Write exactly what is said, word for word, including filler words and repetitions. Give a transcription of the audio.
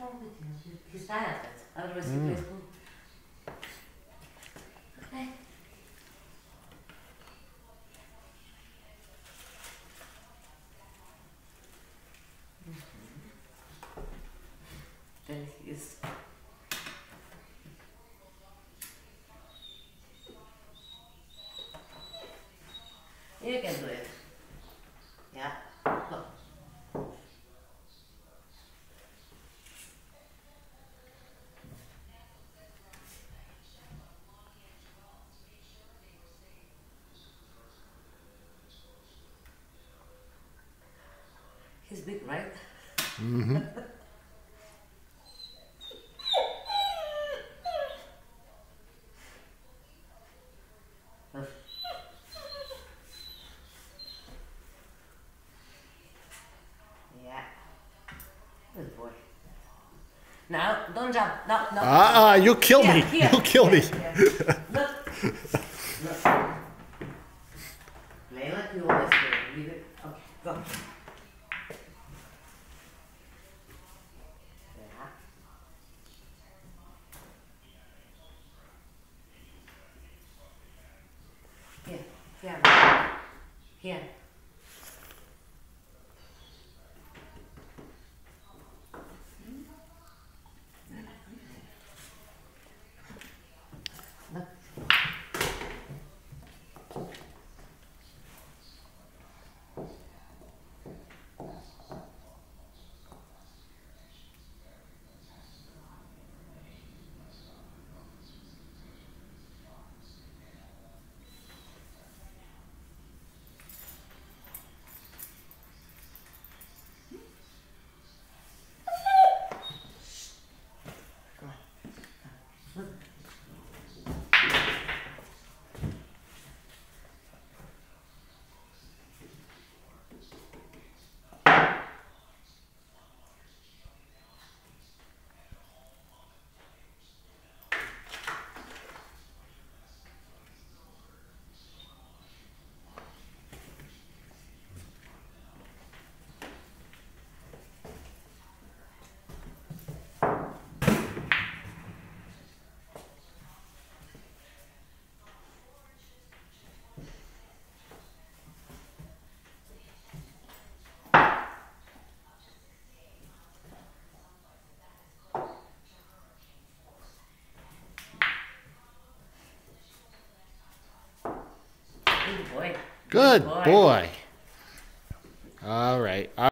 wrong with you? He's tired. Otherwise he plays good. Okay. Then he is. You can do it. Yeah. Go. He's big, right? Mm-hmm. Yeah. Good boy. Now, don't jump. No, no. Ah, you kill Here, me. here, You kill here, me. here. Look. Look. Play like you always do. Leave it. Okay, go. Yeah. Here, here. Here. Look. Good boy. Good boy. All right.